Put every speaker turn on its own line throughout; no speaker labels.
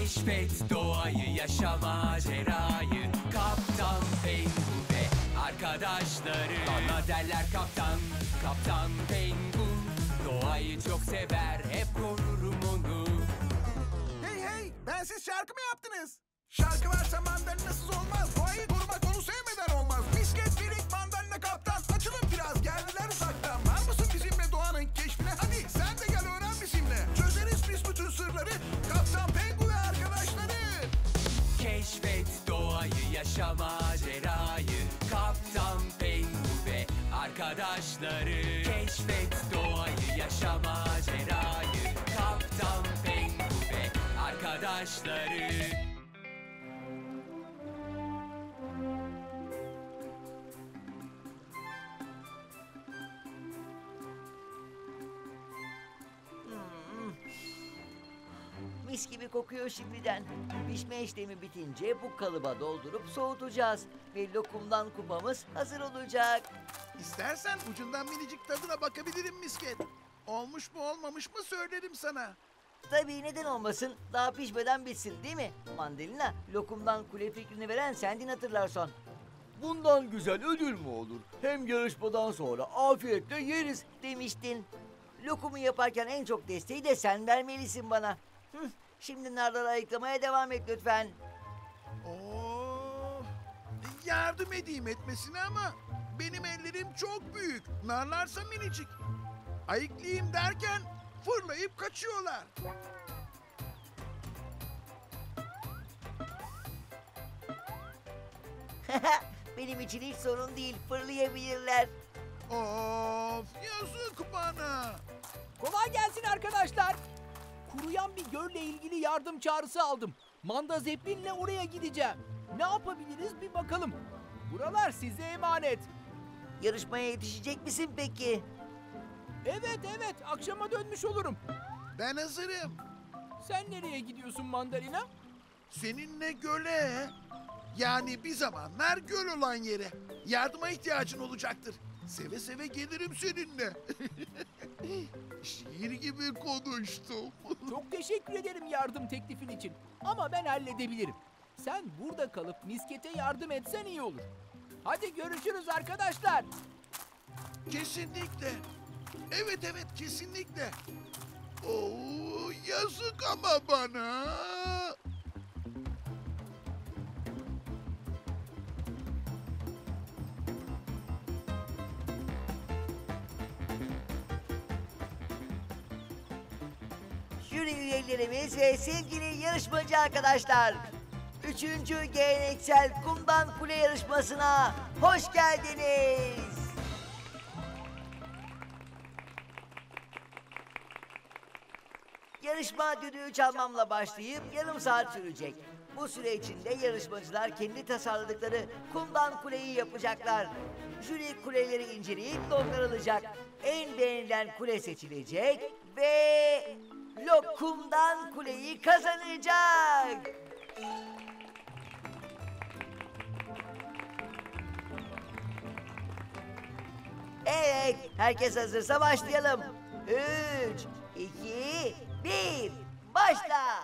Keşfet doğayı, yaşa macerayı. Kaptan Pengu ve arkadaşları. Bana derler kaptan, Kaptan Pengu. Doğayı çok sever, hep korurum onu.
Hey hey, bensiz şarkı mı yaptınız? Şarkı varsa mandalinasız olmaz. Doğayı korumak onu sevmeden olmaz. Misket, Filik, mandalina, kaptan. Açılın biraz, geldiler uzaktan. Var mısın bizimle doğanın keşfine? Hadi sen de gel öğren bizimle. Çözeriz biz bütün sırları. Kaptan Pengu ve arkadaşları.
Keşfet doğayı, yaşa macerayı. Kaptan Pengu ve arkadaşları. Keşfet doğayı, yaşa macerayı. Kaptan Pengu ve arkadaşları.
Mis gibi kokuyor şimdiden. Pişme işlemi bitince bu kalıba doldurup soğutacağız. Ve lokumdan kupamız hazır olacak.
İstersen ucundan minicik tadına bakabilirim Misket. Olmuş mu olmamış mı söylerim sana.
Tabii neden olmasın? Daha pişmeden bitsin değil mi? Mandalina, lokumdan kule fikrini veren sendin hatırlarsan. Bundan güzel ödül mü olur? Hem yarışmadan sonra afiyetle yeriz demiştin. Lokumu yaparken en çok desteği de sen vermelisin bana. Şimdi narları ayıklamaya devam et lütfen.
Oo, yardım edeyim etmesine ama benim ellerim çok büyük. Narlarsa minicik. Ayıklayayım derken fırlayıp kaçıyorlar.
Benim için hiç sorun değil, fırlayabilirler.
Of, yazık bana.
Kolay gelsin arkadaşlar. Kuruyan bir gölle ilgili yardım çağrısı aldım. Manda Zeppelin'le oraya gideceğim. Ne yapabiliriz bir bakalım. Buralar size emanet.
Yarışmaya yetişecek misin peki?
Evet, akşama dönmüş olurum.
Ben hazırım.
Sen nereye gidiyorsun Mandalina?
Seninle göle. Yani bir zamanlar göl olan yere. Yardıma ihtiyacın olacaktır. Seve seve gelirim seninle. Şiir gibi konuştum.
Çok teşekkür ederim yardım teklifin için. Ama ben halledebilirim. Sen burada kalıp Misket'e yardım etsen iyi olur. Hadi görüşürüz arkadaşlar.
Kesinlikle. Evet kesinlikle. Oo, yazık ama bana.
Jüri üyelerimiz ve sevgili yarışmacı arkadaşlar. 3. geleneksel kumdan kule yarışmasına hoş geldiniz. Yarışma düdüğü çalmamla başlayıp yarım saat sürecek. Bu süre içinde yarışmacılar kendi tasarladıkları kumdan kuleyi yapacaklar. Jüri kuleleri inceleyip notlar alacak. En beğenilen kule seçilecek ve lokumdan kuleyi kazanacak. Evet, herkes hazırsa başlayalım. 3, 2, 1, başla!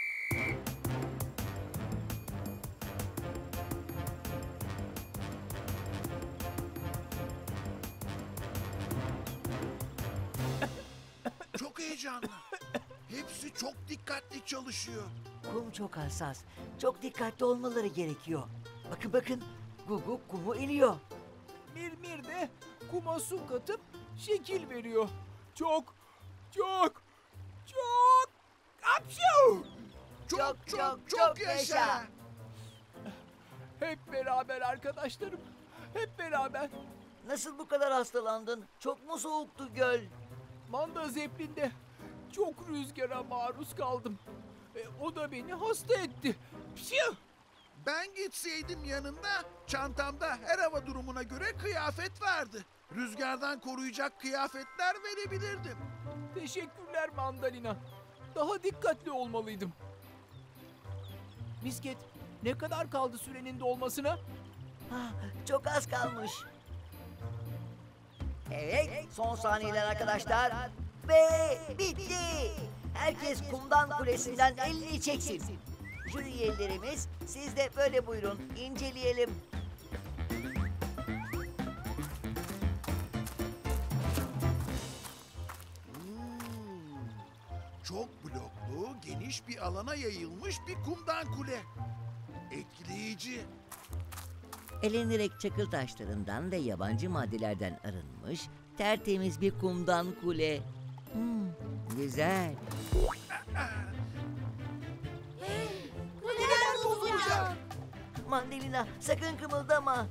Çok heyecanlı. Hepsi çok dikkatli çalışıyor.
Kum çok hassas. Çok dikkatli olmaları gerekiyor. Bakın, Gugu kumu iliyor.
Mirmir de kuma su katıp şekil veriyor. Çok apşu!
Çok yaşa.
Hep beraber arkadaşlarım. Hep beraber.
Nasıl bu kadar hastalandın? Çok mu soğuktu göl?
Manda Zeppelin'de çok rüzgara maruz kaldım. O da beni hasta etti. Pşih!
Ben gitseydim yanında çantamda her hava durumuna göre kıyafet vardı. Rüzgardan koruyacak kıyafetler verebilirdim.
Teşekkürler Mandalina. Daha dikkatli olmalıydım. Misket, ne kadar kaldı sürenin dolmasına?
Çok az kalmış. Evet, son saniyeler arkadaşlar. Ve bitti. Herkes kumdan kulesinden elini çeksin. Jüri üyelerimiz, siz de böyle buyurun, inceleyelim.
Çok bloklu, geniş bir alana yayılmış bir kumdan kule. Etkileyici.
Elenerek çakıl taşlarından ve yabancı maddelerden arınmış, tertemiz bir kumdan kule. Güzel.
Kuleler bozulacak.
Mandalina, sakın kımıldama.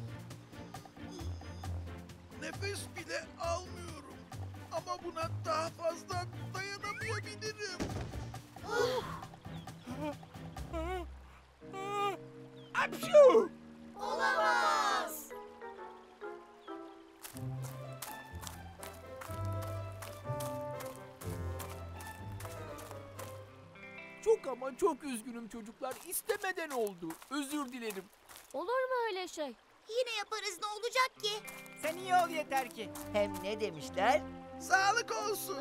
Nefes bile almıyorum. Ama buna daha fazla dayanamayabilirim.
Apşu!
Olamaz.
Çok ama çok üzgünüm çocuklar. İstemeden oldu. Özür dilerim.
Olur mu öyle şey? Yine yaparız, ne olacak ki?
Sen iyi ol yeter ki.
Hem ne demişler?
Sağlık olsun.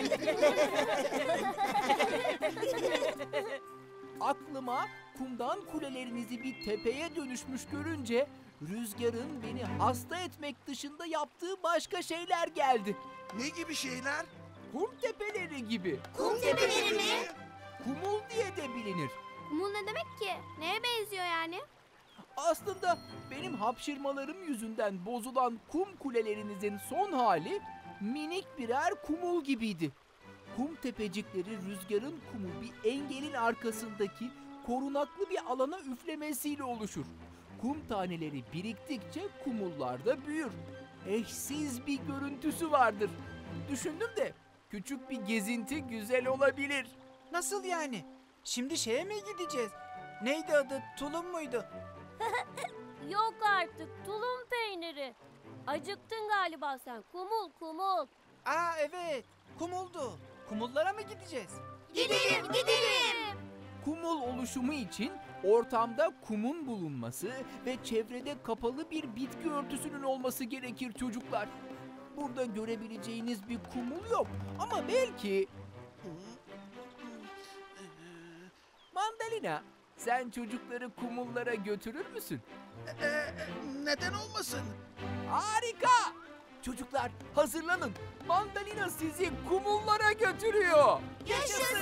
Aklıma kumdan kulelerinizi bir tepeye dönüşmüş görünce Rüzgar'ın beni hasta etmek dışında yaptığı başka şeyler geldi.
Ne gibi şeyler?
Kum tepeleri gibi.
Kum tepeleri mi?
Kumul diye de bilinir.
Kumul ne demek ki? Neye benziyor yani?
Aslında benim hapşırmalarım yüzünden bozulan kum kulelerinizin son hali minik birer kumul gibiydi. Kum tepecikleri Rüzgar'ın kumu bir engelin arkasındaki korunaklı bir alana üflemesiyle oluşur. Kum taneleri biriktikçe kumullar da büyür. Eşsiz bir görüntüsü vardır. Düşündüm de küçük bir gezinti güzel olabilir.
Nasıl yani? Şimdi şeye mi gideceğiz? Neydi adı? Tulum muydu?
Yok artık tulum peyniri. Acıktın galiba sen. Kumul kumul.
Aa evet. Kumuldu. Kumullara mı gideceğiz?
Gidelim, gidelim.
Kumul oluşumu için ortamda kumun bulunması ve çevrede kapalı bir bitki örtüsünün olması gerekir çocuklar. Burada görebileceğiniz bir kumul yok ama belki... Mandalina, sen çocukları kumullara götürür müsün?
Neden olmasın?
Harika! Çocuklar hazırlanın. Mandalina sizi kumullara götürüyor.
Yaşasın.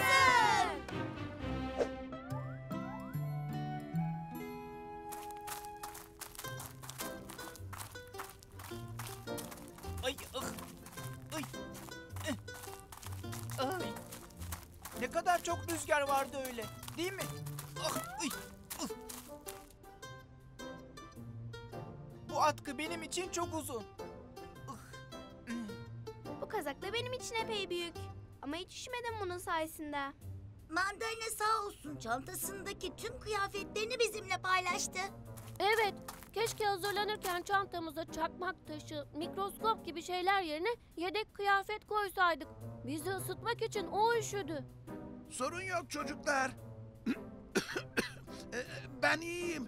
Ay ay. Ay. Ne kadar çok rüzgar vardı öyle. Değil mi? Ah, ay. Bu atkı benim için çok uzun.
Bu kazak da benim için epey büyük. Ama hiç üşümedim bunun sayesinde. Mandalina sağ olsun çantasındaki tüm kıyafetlerini bizimle paylaştı.
Evet, keşke hazırlanırken çantamıza çakmak taşı, mikroskop gibi şeyler yerine yedek kıyafet koysaydık. Bizi ısıtmak için o üşüdü.
Sorun yok çocuklar. Ben iyiyim.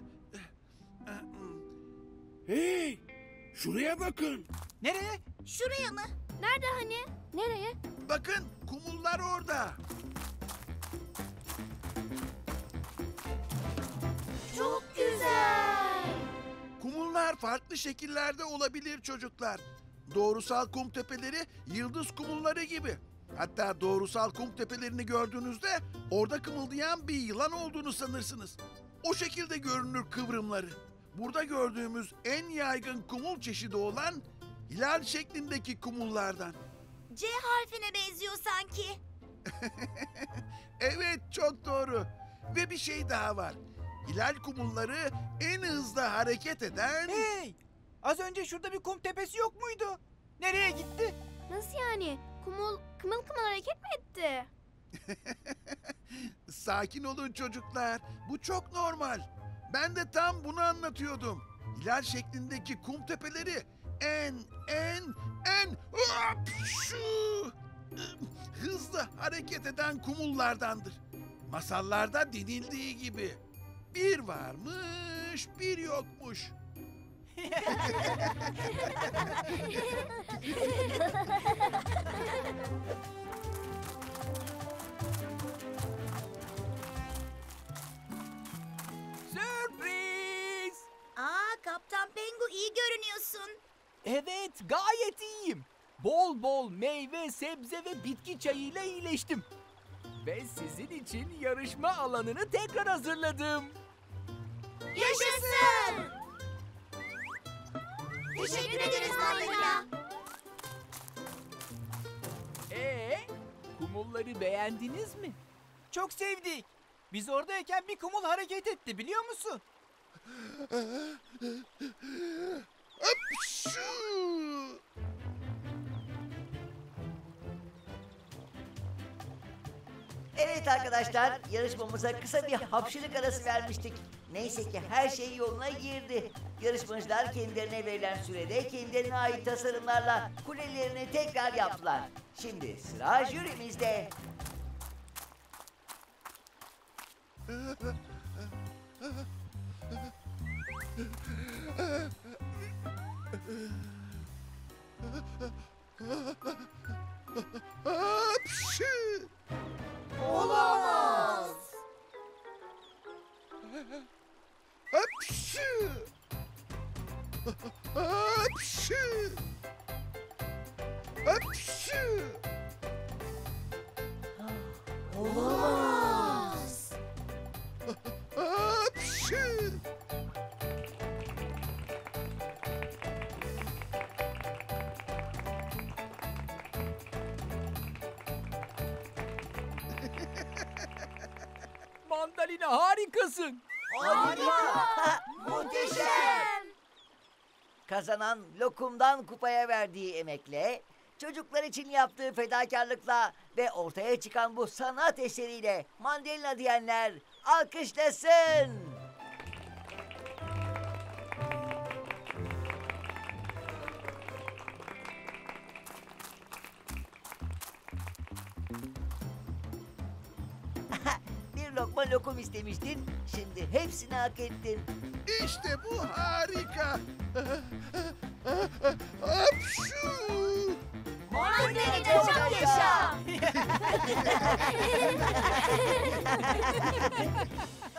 Hey! Şuraya bakın.
Nereye?
Şuraya mı? Nerede hani?
Nereye?
Bakın kumullar orada.
Çok güzel.
Kumullar farklı şekillerde olabilir çocuklar. Doğrusal kum tepeleri yıldız kumulları gibi. Hatta doğrusal kum tepelerini gördüğünüzde orada kımıldayan bir yılan olduğunu sanırsınız. O şekilde görünür kıvrımları. Burada gördüğümüz en yaygın kumul çeşidi olan hilal şeklindeki kumullardan.
C harfine benziyor sanki.
Evet, çok doğru. Ve bir şey daha var. Hilal kumulları en hızlı hareket eden...
Hey! Az önce şurada bir kum tepesi yok muydu? Nereye gitti?
Nasıl yani? Kumul kımıl kımıl hareket mi etti?
Sakin olun çocuklar. Bu çok normal. Ben de tam bunu anlatıyordum. Hilal şeklindeki kum tepeleri en şu hızlı hareket eden kumullardandır. Masallarda denildiği gibi. Bir varmış, bir yokmuş.
Evet, gayet iyiyim. Bol bol meyve, sebze ve bitki çayıyla iyileştim. Ve sizin için yarışma alanını tekrar hazırladım.
Yaşasın! Teşekkür ederiz Mandalina.
Kumulları beğendiniz mi?
Çok sevdik. Biz oradayken bir kumul hareket etti biliyor musun?
Evet arkadaşlar, yarışmamıza kısa bir hapşırık arası vermiştik. Neyse ki her şey yoluna girdi. Yarışmacılar kendilerine verilen sürede kendilerine ait tasarımlarla kulelerini tekrar yaptılar. Şimdi sıra jürimizde.
Olamaz. Olamaz.
Mandalina harikasın.
Harika! Muhteşem! Kazanan lokumdan kupaya verdiği emekle, çocuklar için yaptığı fedakarlıkla ve ortaya çıkan bu sanat eseriyle Mandalina diyenler alkışlasın. Bir lokma lokum istemiştin, şimdi hepsini hak ettin.
İşte bu harika. Hapşu!
Mandalina çok yaşa.